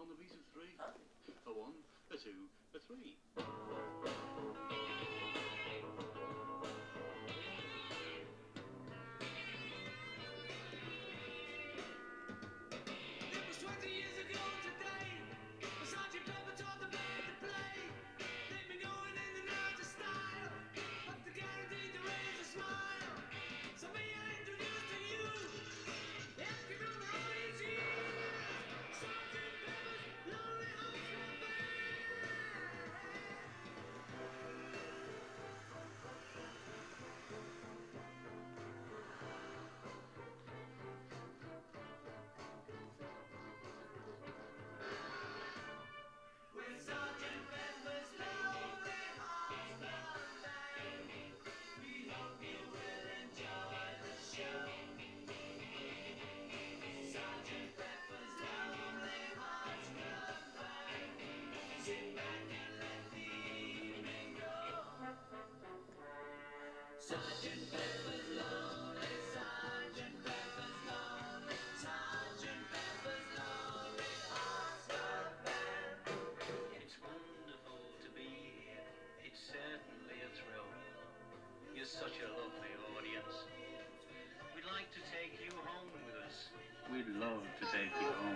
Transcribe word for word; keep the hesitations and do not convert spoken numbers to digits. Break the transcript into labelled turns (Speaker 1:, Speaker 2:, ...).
Speaker 1: the beat of three. A one, a two, a three.
Speaker 2: It was twenty years ago today. Sgt Pepper taught the band to play. They've been going in and out of style, but they're guaranteed to raise a smile. So may I introduce to you, after all these years, Sgt Pepper's Lonely Hearts Club Band. With Sgt Pepper's Lonely Hearts Club Band, we hope you will enjoy the show. Sgt Pepper's Lonely Hearts Club Band, sit back and let the evening go. Sgt Pepper's Lonely, Sgt Pepper's Lonely, Sgt Pepper's Lonely Hearts Club Band.
Speaker 3: It's wonderful to be here. It's certainly a thrill. You're such a lovely audience. We'd like to take you home with us.
Speaker 1: We'd love to take you home.